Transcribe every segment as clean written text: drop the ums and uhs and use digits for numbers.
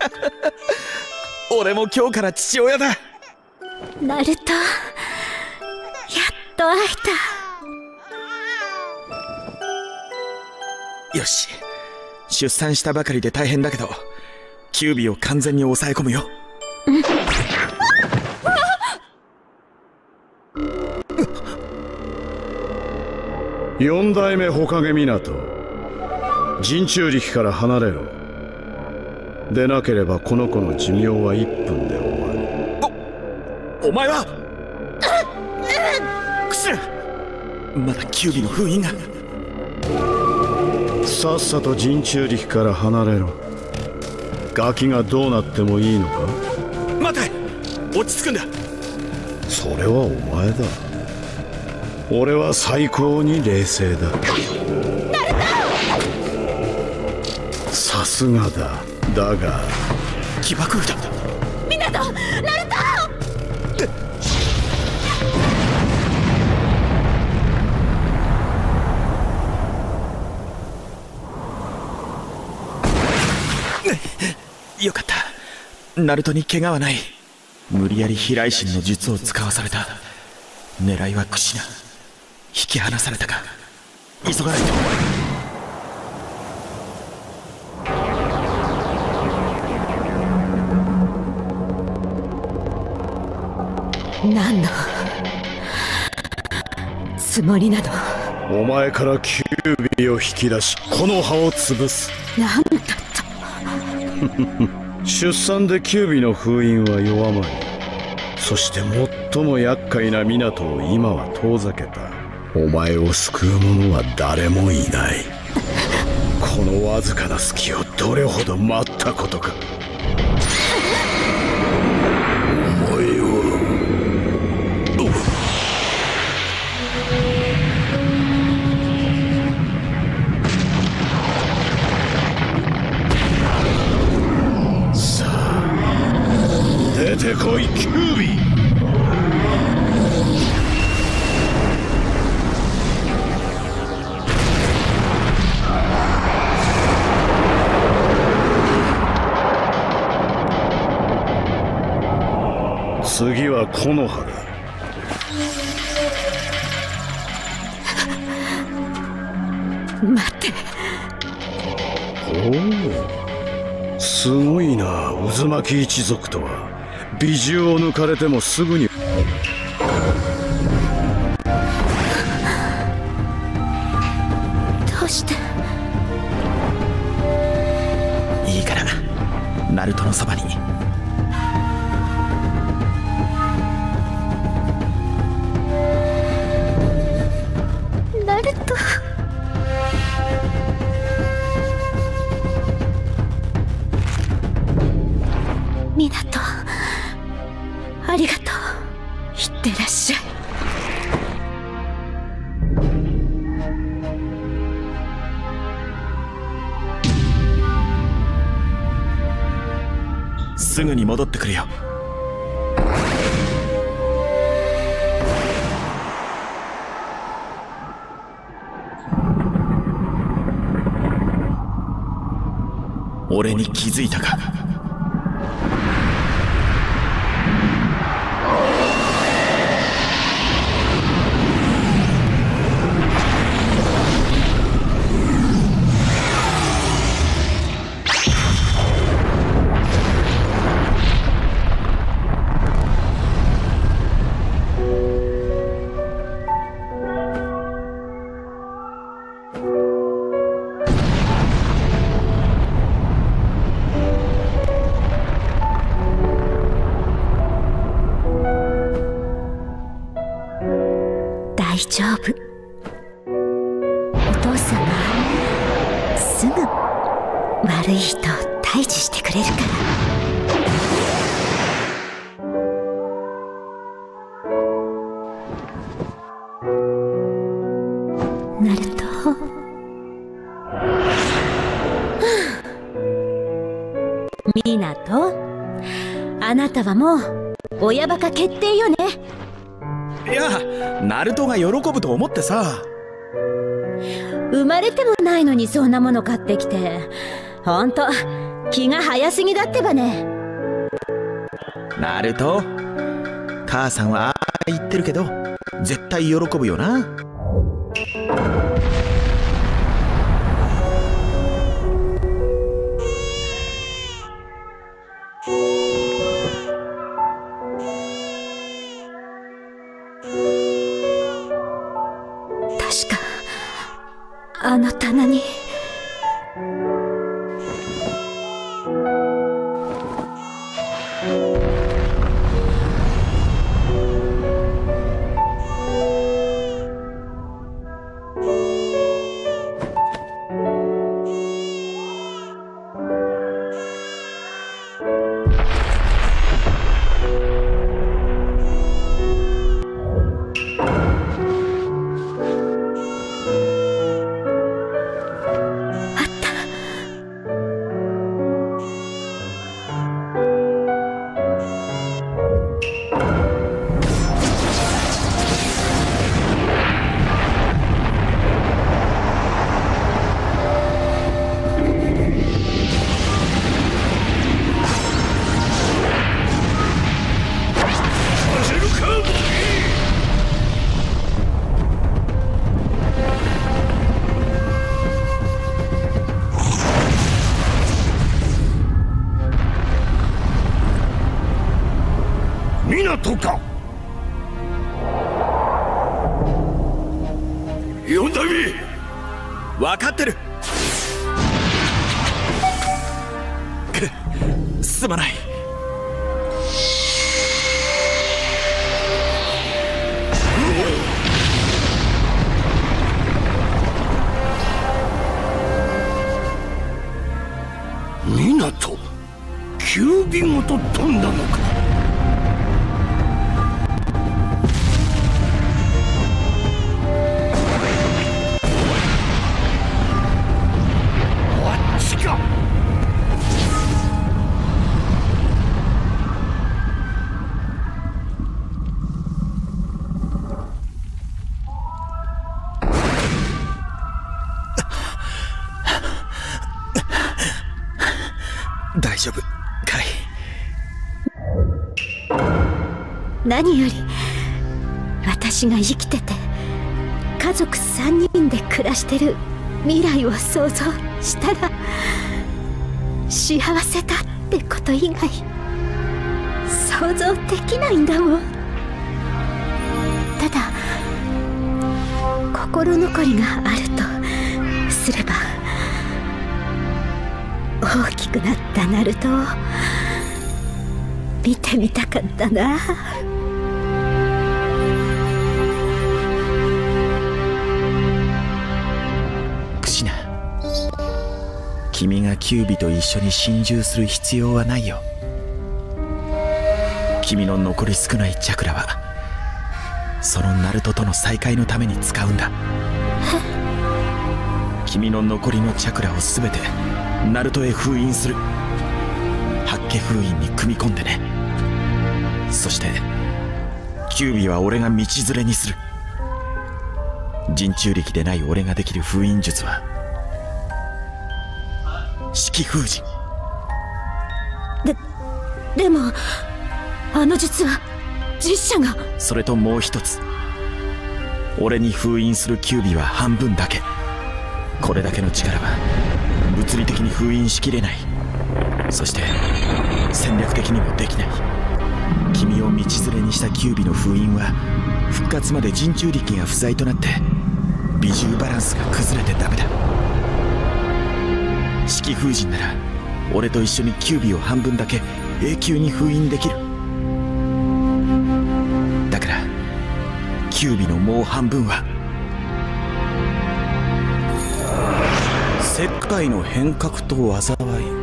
俺も今日から父親だ。 ナルト、やっと会えた。よし、出産したばかりで大変だけどキュービを完全に抑え込むよ。 四代目火影湊、陣中力から離れろ。でなければこの子の寿命は1分で終わる。 お前はクシュ、まだキュービの封印が。 さっさと陣中力から離れろ。ガキがどうなってもいいのか。 待て、落ち着くんだ。 それはお前だ。俺は最高に冷静だ。さすがだ。だが起爆だ。 ミナト、ナルト。 よかった。ナルトに怪我はない。無理やり飛来神の術を使わされた。狙いはクシナ。引き離されたか。急がないと。 何のつもりなの。 お前からキュービを引き出しこの葉を潰す。 なんだと。 出産でキュービの封印は弱まり、そして最も厄介な湊を今は遠ざけた。お前を救う者は誰もいない。このわずかな隙をどれほど待ったことか。お前をさあ出てこいキュービ。次は木の葉だ。 待って。 おお、すごいな。渦巻き一族とは美獣を抜かれてもすぐに。 どうして。 いいからナルトのそばに。 ナルト。ミナト、ありがとう。いってらっしゃい。 すぐに戻ってくるよ。俺に気づいたか。 大丈夫。お父さんはすぐ悪い人を退治してくれるから。ナルト、ミナト、あなたはもう親バカ決定よね。 いや、ナルトが喜ぶと思ってさ。 生まれてもないのにそんなもの買ってきて、ほんと気が早すぎだってばね。 ナルト、母さんはああ言ってるけど絶対喜ぶよな。 確かあの棚に。 港か。四代目。 分かってる。すまない。 港、キュービごと飛んだのか。あっちか。 大丈夫かい。 何より私が生きてて家族3人で暮らしてる未来を想像したら幸せだってこと以外想像できないんだもん。ただ心残りがあるとすれば大きくなったナルトを見てみたかったな。 クシナ、君がキュービと一緒に心中する必要はないよ。君の残り少ないチャクラはそのナルトとの再会のために使うんだ。君の残りのチャクラを全てナルトへ封印する。八卦封印に組み込んでね。そしてキュービは俺が道連れにする。人中力でない俺ができる封印術は式封陣。 でもあの術は実写が。 それともう一つ、俺に封印するキュービは半分だけ。これだけの力は物理的に封印しきれない。そして戦略的にもできない。君を道連れにしたキュービの封印は復活まで人中力が不在となって比重バランスが崩れてダメだ。式封陣なら俺と一緒にキュービを半分だけ永久に封印できる。だからキュービのもう半分は世界の変革と災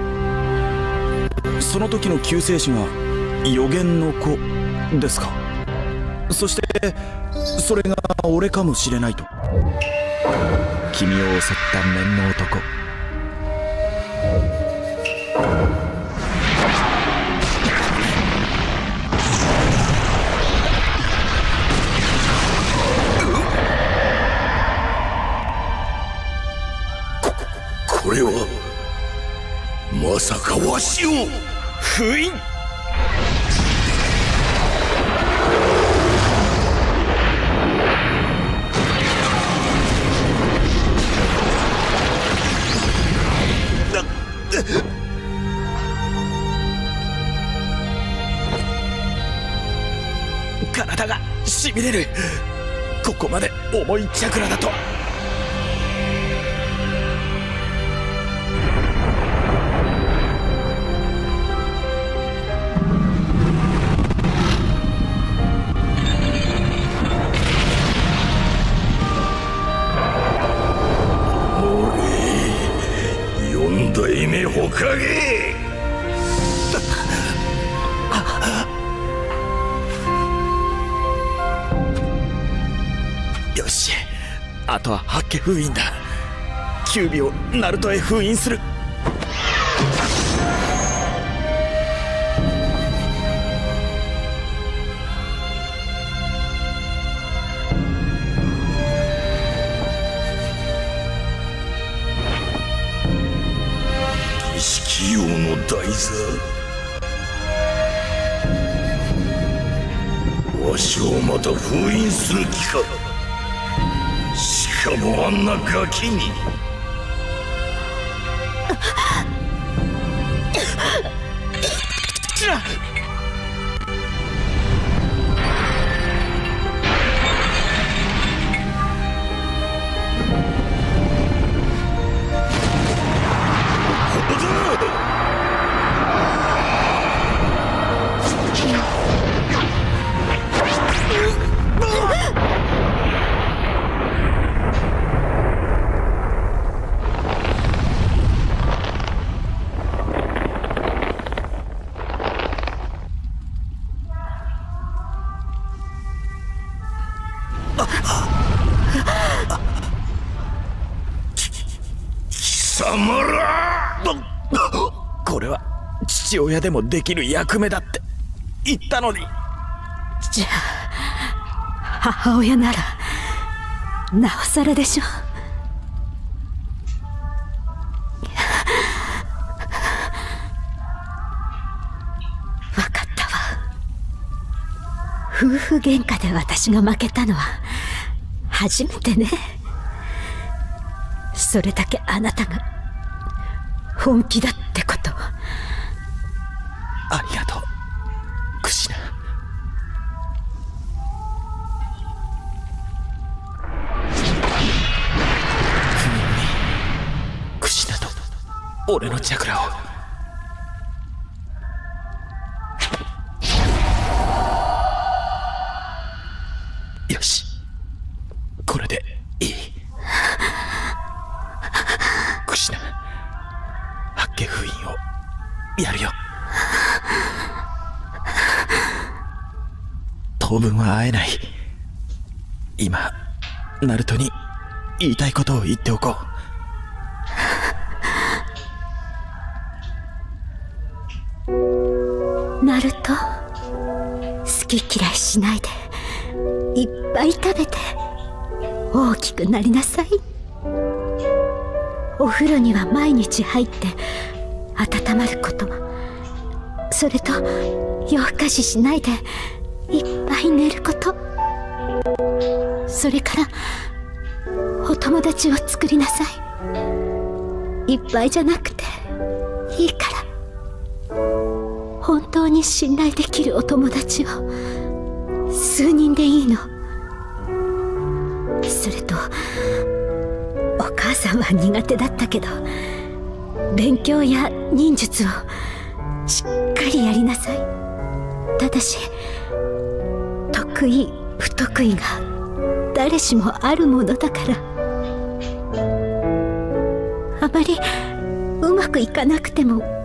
い。その時の救世主が予言の子ですか。そしてそれが俺かもしれないと。君を襲った面の男。 これはまさかわしを封印。体がしびれる。ここまで重いチャクラだと。 四代目火影。 よし、あとは八卦封印だ。キュービをナルトへ封印する。 儀式用の台座、わしをまた封印する気か。しかもあんなガキに。 これは父親でもできる役目だって言ったのに。 じゃあ母親ならなおさらでしょ。分かったわ。夫婦喧嘩で私が負けたのは初めてね。それだけあなたが本気だってこと。 ありがとう、クシナ。封印にクシナと俺のチャクラを。よし、これでいい。クシナ、八卦封印をやるよ。当分は会えない。今ナルトに言いたいことを言っておこう。ナルト、好き嫌いしないでいっぱい食べて大きくなりなさい。お風呂には毎日入って温まること、それと夜更かししないでいっぱい寝ること、それからお友達を作りなさい。いっぱいじゃなくていいから、本当に信頼できるお友達を数人でいいの。それとお母さんは苦手だったけど勉強や忍術をしっかりやりなさい。ただし得意不得意が誰しもあるものだから、あまりうまくいかなくても